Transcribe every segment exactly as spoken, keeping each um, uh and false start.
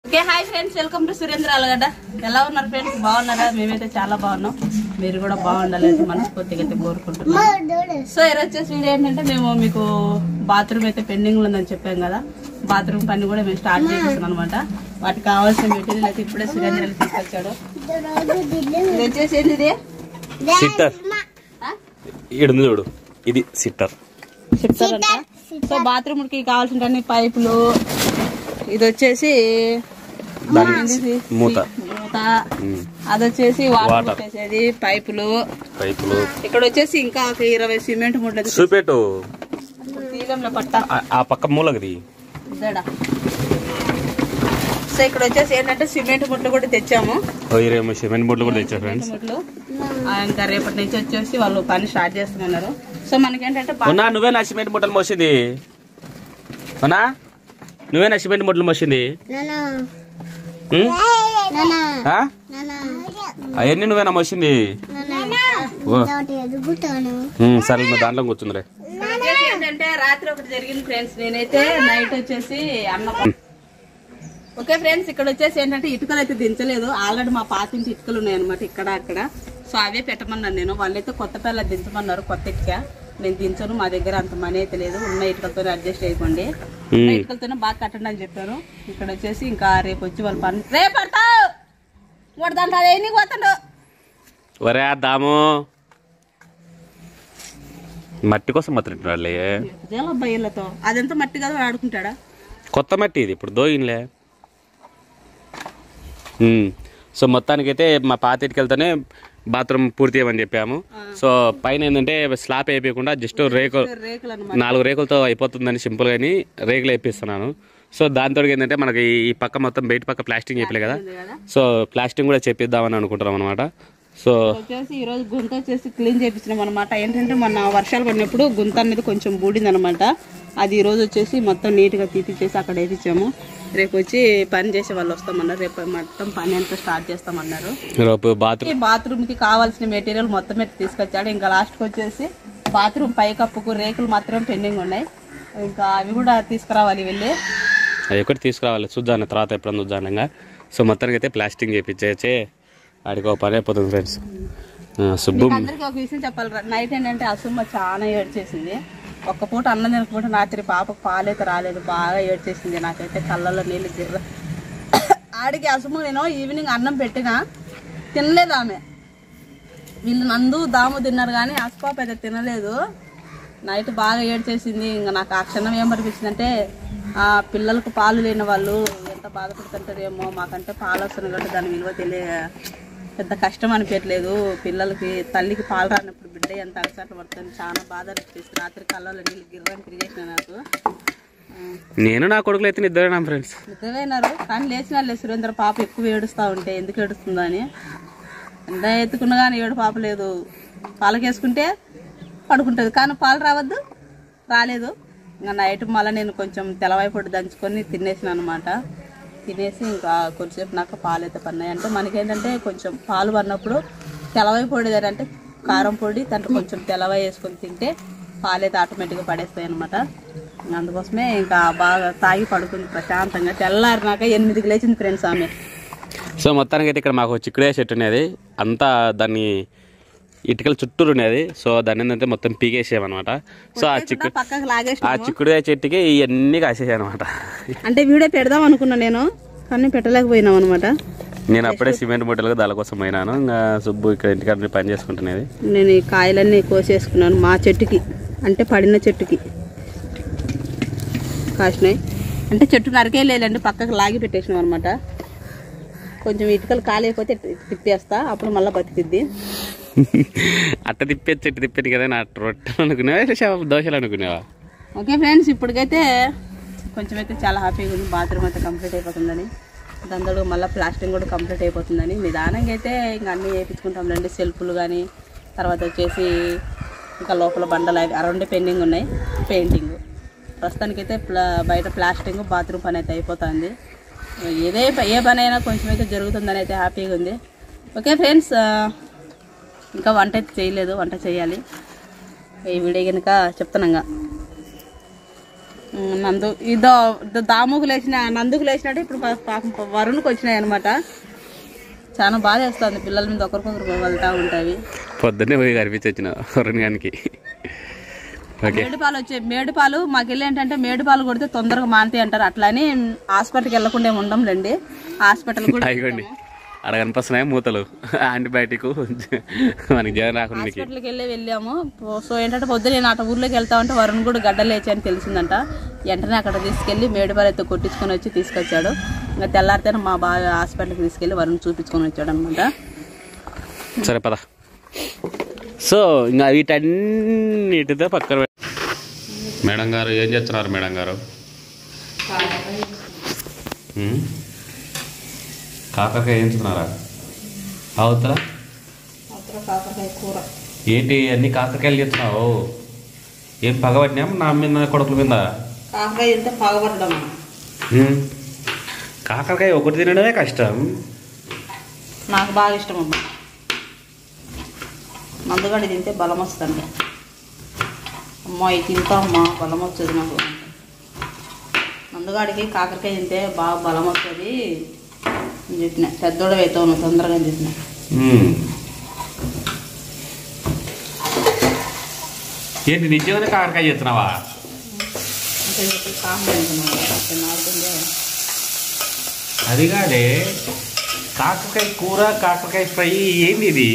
Okay hi friends, welcome to Surendra Alagadda. ఎలా ఉన్నారు friends? బాగున్నారా? మేమైతే చాలా బాగున్నాం. మీరు కూడా బాగుండాలని మనస్ఫూర్తిగా అయితే కోరుకుంటున్నాం. సో ఈరోజు వచ్చేసి వీడియో ఏంటంటే, మేము మీకు బాత్రూమ్ అయితే పెండింగ్ ఉందని చెప్పాం కదా. బాత్రూమ్ పని కూడా మేము స్టార్ట్ చేస్తున్నాం అనమాట. వాటికి కావాల్సిన మెటీరియల్ అయితే ఇప్పుడే సురేంద్ర తీసుకొచ్చాడు. ఇది వచ్చేసి ఏంటి? చూడు, ఇది సిట్టర్ సిట్టర్ అంట. సో బాత్రూమ్ కి కావాల్సిన పైపులు, ఇది వచ్చేసి మూత, అది వచ్చేసి వాటర్ వచ్చేసేది పైపులు పైపులు ఇక్కడ వచ్చేసి ఇంకా ఒక ఇరవై సిమెంట్ ముడ్లు చూపెట్టు. పట్ట ఆ పక్క మూలకి. సో ఇక్కడ వచ్చేసి ఏంటంటే సిమెంట్ ముడ్లు కూడా తెచ్చాము. ఇరవై సిమెంట్ ముడ్లు కూడా తెచ్చాము ఫ్రెండ్స్. ఇంకా రేపటి నుంచి వచ్చేసి వాళ్ళు పని స్టార్ట్ చేస్తున్నారు. సో మనకేంటంటే నువ్వే నా సిమెంట్ ముట్టలు మోసింది, నువ్వే నా సిమెంట్ ముట్టలు మోసింది అవన్నీ నువ్వేనా మోసింది? సరే దాంట్లో కూర్చుందిరే. ఏంటంటే రాత్రి ఒకటి జరిగింది ఫ్రెండ్స్. నేనైతే నైట్ వచ్చేసి అన్నం. ఓకే ఫ్రెండ్స్, ఇక్కడ వచ్చేసి ఏంటంటే ఇటుకలు అయితే దించలేదు. ఆల్రెడీ మా పాతింటి ఇటుకలు ఉన్నాయి అనమాట ఇక్కడ అక్కడ. సో అవే పెట్టమన్నాను నేను. వాళ్ళైతే కొత్త పిల్ల దించమన్నారు, కొత్త ఇటుక. నేను దించను, మా దగ్గర అంత మనీ అయితే లేదు. ఉన్న ఇటుకలతోనే అడ్జస్ట్ అయిపోండి, ఉన్న ఇటుకలతోనే బాగా కట్టండి అని చెప్పారు. ఇక్కడ వచ్చేసి ఇంకా రేపు వచ్చి వాళ్ళు పని రేపు పడతావు కొడతాను అదే నీకు పోతాడు. ఒరే దాము మట్టి కోసం మాత్రం బయ్యలతో అదంతా మట్టి కదా ఆడుకుంటాడా? కొత్త మట్టి ఇది ఇప్పుడు దోయిన్లే. సో మొత్తానికైతే మా పాత ఇటుకలతోనే బాత్రూమ్ పూర్తి చేయమని చెప్పాము. సో పైన ఏంటంటే స్లాబ్ వేయకుండా జస్ట్ రేకులు నాలుగు రేకులతో అయిపోతుందని సింపుల్ గాని రేకులు వేపిస్తున్నాను. సో దాంతో ఏంటంటే మనకి ఈ పక్క మొత్తం బయట పక్క ప్లాస్టింగ్ చెప్పలే కదా. సో ప్లాస్టింగ్ కూడా చేపిద్దామని అనుకుంటున్నాం అనమాట. సో వచ్చేసి ఈ రోజు గుంత వచ్చేసి క్లీన్ చేయించినాం అనమాట. ఏంటంటే మొన్న వర్షాలు పడినప్పుడు గుంత అనేది కొంచెం బూడింది అనమాట. అది ఈ రోజు వచ్చేసి మొత్తం నీట్ గా తీపిచ్చేసి అక్కడ వేయించాము. రేపు వచ్చి పని చేసే వాళ్ళు వస్తామన్నారు. రేపు మొత్తం పని అంతా స్టార్ట్ చేస్తామన్నారు. బాత్రూమ్ బాత్రూమ్ కి కావాల్సిన మెటీరియల్ మొత్తం అయితే తీసుకొచ్చాడు. ఇంకా లాస్ట్ కి వచ్చేసి బాత్రూమ్ పై కప్పుకు రేకులు మాత్రం పెండింగ్ ఉన్నాయి. ఇంకా అవి కూడా తీసుకురావాలి, వెళ్ళి అవి ఒకటి తీసుకురావాలి. చూద్దాం తర్వాత ఎప్పుడన్నా చూద్దాం. సో మొత్తానికి అయితే ప్లాస్టింగ్ చేయించే ఆడికి ఒక పని అయిపోతుంది ఫ్రెండ్స్. సుబ్బు అందరికి ఒక విషయం చెప్పాలి. నైట్ ఏంటంటే అసుమ్మ చాలా ఏడ్చేసింది. ఒక్క పూట అన్నం తినకపోతే రాత్రి పాపకు పాలైతే రాలేదు, బాగా ఏడ్చేసింది. నాకైతే కళ్ళల్లో నీళ్ళు గిర్ర. ఆడికి అసుమ్మ నేను ఈవినింగ్ అన్నం పెట్టినా తినలేదు ఆమె. వీళ్ళు నందు దాము తిన్నారు కానీ అసుపాప అయితే తినలేదు. నైట్ బాగా ఏడ్చేసింది. ఇంకా నాకు ఆ క్షణం ఏమనిపించింది అంటే, ఆ పిల్లలకు పాలు లేని వాళ్ళు ఎంత బాధపడుతుంటారేమో. మాకంటే పాలు వస్తున్నాయి కాబట్టి దాని విలువ తెలియ పెద్ద కష్టం అనిపించలేదు. పిల్లలకి తల్లికి పాలు రానప్పుడు బిడ్డ ఎంత అలసట పడుతుంది, చాలా బాధ అనిపిస్తుంది. రాత్రి కళ్ళలో నీళ్ళు గిర్రం తిరిగేసిన నాకు. నేను నా కొడుకులు అయితే నిద్రపోయినా ఫ్రెండ్స్. నిద్రపోయినారు కానీ లేచిన లేదు. సురేంద్ర పాప ఎక్కువ ఏడుస్తూ ఉంటే ఎందుకు ఏడుస్తుందో అని ఎంత ఎత్తుకున్నా కానీ ఏడు పాప లేదు. పాలకేసుకుంటే పడుకుంటుంది కానీ పాలు రావద్దు, రాలేదు. ఇంకా నైట్ మళ్ళీ నేను కొంచెం తెల్లవైపొడి దంచుకొని తినేసిన అనమాట. తినేసి ఇంకా కొంచెంసేపు నాకు పాలు అయితే పడినాయి. అంటే మనకేంటంటే కొంచెం పాలు పడినప్పుడు తెల్లవై పొడి అంటే కారం పొడి దాంట్లో కొంచెం తెల్లవై వేసుకొని తింటే పాలు అయితే ఆటోమేటిక్గా పడేస్తాయి అనమాట. అందుకోసమే ఇంకా బాగా తాగి పడుకుంది ప్రశాంతంగా. తెల్లారినాక ఎనిమిదికి లేచింది ఫ్రెండ్స్ ఆమె. సో మొత్తానికి అయితే ఇక్కడ మాకు చిక్కుడే చెట్టు ఉన్నది. అంతా దాన్ని ఇటుకలు చుట్టూరు ఉండేది. సో దాన్ని ఏంటంటే మొత్తం పీకేసామన్నమాట. సో ఆ చిక్కు ఆ చిక్కుడు చెట్టుకి ఇవన్నీ కాసేసాయి అనమాట. అంటే వీడియో పెడదాం అనుకున్నా నేను, కానీ పెట్టలేకపోయినాం అనమాట. నేను అప్పుడే సిమెంట్ మూటలుగా దాని కోసం పోయినాను. ఇంకా సుబ్బు ఇక్కడ ఇంటికాడ పని చేసుకుంటున్నది. నేను ఈ కాయలన్నీ కోసేసుకున్నాను మా చెట్టుకి, అంటే పడిన చెట్టుకి కాసినాయి. అంటే చెట్టుకు నరికే లేదండి, పక్కకు లాగి పెట్టేసినాం అనమాట. కొంచెం ఇటుకలు కాలేకపోతే తిప్పేస్తా, అప్పుడు మళ్ళీ బతికిద్ది. అట్ట తిప్పే చెట్టు తిప్పేది కదా. నా రొట్టెలు అనుకునేవా దోశలు అనుకునేవా? ఓకే ఫ్రెండ్స్, ఇప్పటికైతే కొంచెం అయితే చాలా హ్యాపీగా ఉంది. బాత్రూమ్ అయితే కంప్లీట్ అయిపోతుందని, దాంతో మళ్ళీ ప్లాస్టింగ్ కూడా కంప్లీట్ అయిపోతుందని నిదానంగా అయితే ఇంకా అన్నీ వేయించుకుంటాం రండి. సెల్ఫ్లు కానీ, తర్వాత వచ్చేసి ఇంకా లోపల బండలు అవి అరౌండ్ పెండింగ్ ఉన్నాయి. పెయింటింగ్ ప్రస్తుతానికైతే ప్లా బయట ప్లాస్టింగ్ బాత్రూమ్ పని అయితే అయిపోతుంది. ఏదే ఏ పని అయినా కొంచెం అయితే జరుగుతుందని అయితే హ్యాపీగా ఉంది. ఓకే ఫ్రెండ్స్, ఇంకా వంట అయితే చేయలేదు, వంట చేయాలి. ఈ వీడియో కనుక చెప్తున్నాగా నందు ఇదో దాముకు లేచిన నందుకు లేచినట్టు ఇప్పుడు పాపం వరుణ్కి వచ్చినాయి అనమాట. చాలా బాధ వేస్తుంది, పిల్లల మీద ఒకరికొకరు వెళ్తూ ఉంటాయి. పొద్దున్నే పోయి కనిపించి వచ్చిన వరుణ్ గారికి. మేడుపాలు వచ్చే మేడుపాలు మాకు వెళ్ళి ఏంటంటే మేడుపాలు కొడితే తొందరగా మానతాయి అంటారు. అట్లని హాస్పిటల్కి వెళ్ళకుండా ఉండం రండి. హాస్పిటల్ కూడా అయిపోండి అక్కడ కనిపిస్తున్నాయి మూతలు యాంటీబయాటిక్ మనకి జ్వరం రాకుండా. హాస్పిటల్కి వెళ్ళి వెళ్ళాము. సో ఏంటంటే పొద్దున నేను అటు ఊర్లోకి వెళ్తా ఉంటే వరుణ్ కూడా గడ్డలు లేచి అని తెలిసిందంట. వెంటనే అక్కడ తీసుకెళ్ళి మేడుపాలు అయితే కొట్టించుకొని వచ్చి తీసుకొచ్చాడు. ఇంకా తెల్లారితేనే మా బాగా హాస్పిటల్కి తీసుకెళ్ళి వరుణ్ చూపించుకొని వచ్చాడు అనమాట. సరే పద. సో ఇంకా వీటన్నిటితో పక్కన మేడం గారు ఏం చేస్తున్నారు? మేడం గారు కాకరకాయ ఏంచుతున్నారా? అవుతారా ఏంటి అన్ని కాకరకాయలు చేస్తున్నావు? ఏం పగబట్టినాం నా మీద కొడుకుల మీద? కాకరకాయ ఎంత పగబడ్డాం. కాకరకాయ ఒకటి తినడమే కష్టం. నాకు బాగా ఇష్టం అమ్మా. మందుగడ్డ తింటే బలం వస్తుంది. అమ్మాయి తింటా అమ్మా, బలం వస్తుంది నాకు. మందుగాడికి కాకరకాయ తింటే బాగా బలం వస్తుంది అని చెప్పిన. పెద్దోడు అవుతావు నువ్వు తొందరగా అని చెప్పిన. ఏంటి నిజంగానే కాకరకాయ చేస్తున్నావా? అది కాదే కాకరకాయ కూర, కాకరకాయ ఫ్రై ఏంది ఇది?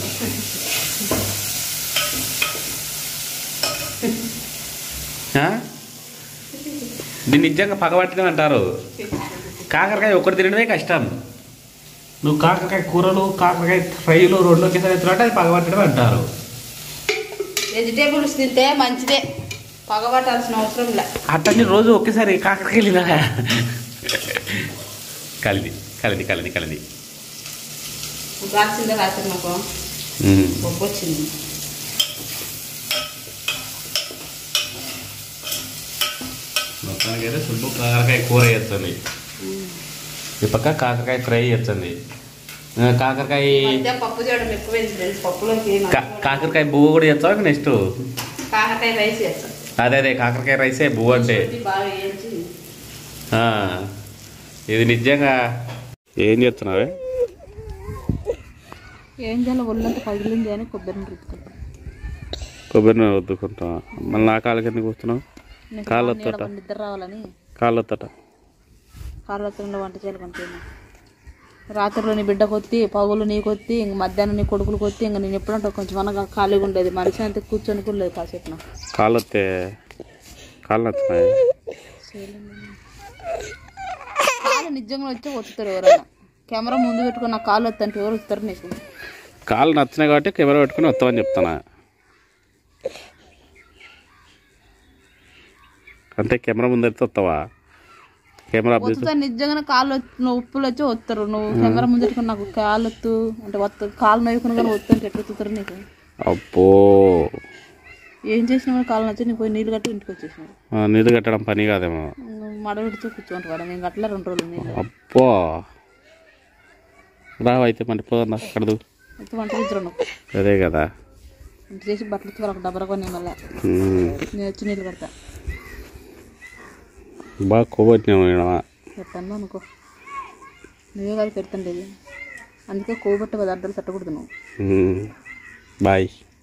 దీన్ని నిజంగా పగబట్టడం అంటారు. కాకరకాయ ఒక్కటి తినడమే కష్టం. నువ్వు కాకరకాయ కూరలు, కాకరకాయ ఫ్రైలు రెండు ఒకేసారి ఎత్తున్నట్టు అది పగబట్టడం అంటారు. వెజిటేబుల్స్ తింటే మంచిదే, పగబట్టాల్సిన అవసరం లే. అట్లని రోజు ఒకేసారి కాకరకాయలు తినా? కలిది కలిది కలిది కలిది రాసిందే రాసింది నాకు బొబ్బు వచ్చింది. మొత్తానికైతే సుబ్బు కాకరకాయ కూర వేస్తుంది, ఈ పక్క కాకరకాయ ఫ్రై చేస్తుంది. కాకరకాయ పప్పు చేయడం ఎక్కువ పప్పులోకి కాకరకాయ బువ్వ కూడా చేస్తావా? నెక్స్ట్ కాకరకాయ రైస్ చేస్తాం. అదే అదే కాకరకాయ రైసే బువ్వ అంటే. ఇది నిజంగా ఏం చేస్తున్నావే? ఏం చేయాలి, ఒళ్ళంతా పగిలింది అని కొబ్బరిని రుద్దుకుంటాం. కొబ్బరిని రుద్దుకుంటాం. మళ్ళీ నా కాళ్ళకి ఎందుకు వస్తున్నావు? కాళ్ళు వస్తాట, నిద్ర రావాలని. కాళ్ళు వస్తాట, కాళ్ళు వస్తుండే వంట చేయాలి కొంచెం. రాత్రిలో నీ బిడ్డ కొత్తి, పగులు నీ కొత్తి, ఇంక మధ్యాహ్నం నీ కొడుకులు కొత్తి, ఇంక నేను ఎప్పుడంటే కొంచెం అనగా ఖాళీగా ఉండేది. మనిషి అంతే కూర్చొని కూడా లేదు కాసేపు. నాకు కాళ్ళు వస్తే కాళ్ళు వస్తున్నాయి. కాళ్ళు నిజంగా వచ్చి వస్తారు ఎవరైనా. కెమెరా ముందు పెట్టుకుని నా కాళ్ళు వస్తాంటే ఎవరు వస్తారు నీకు? కాళ్ళు నచ్చినాయి కాబట్టి కెమెరా పెట్టుకుని వస్తామని చెప్తానా అంతే. కెమెరా ముందు అయితే వస్తావా? కెమెరా నిజంగానే కాళ్ళు నువ్వు ఉప్పులు వచ్చి వస్తారు. నువ్వు కెమెరా ముందు పెట్టుకుని నాకు కాళ్ళు వత్తు అంటే వస్తా, కాళ్ళు నవ్వుకుని కానీ వస్తుంటే ఎట్లా వస్తారు నీకు? అబ్బో ఏం చేసినా కాళ్ళు నచ్చి నీకు పోయి నీళ్ళు కట్టి ఇంటికి వచ్చేసినావు. నీళ్ళు కట్టడం పని కాదేమో. మడ పెడితే కూర్చోండి వాడు, నేను కట్టలే రెండు రోజులు నీళ్ళు. అబ్బో రావు అయితే మరి పోదా కడదు వంట చేద్దరు నువ్వు. అదే కదా వంట చేసి బట్టలు ఇచ్చి వాళ్ళకి డబ్బర కొని మళ్ళీ నేను వచ్చి నీళ్ళు కడతా. బాగా కొవ్వొచ్చినావు పెట్టాను అనుకో, నువ్వే కాదు పెడుతుండేది. అందుకే కొవ్వబట్ట పదార్థాలు పెట్టకూడదు నువ్వు. బాయ్.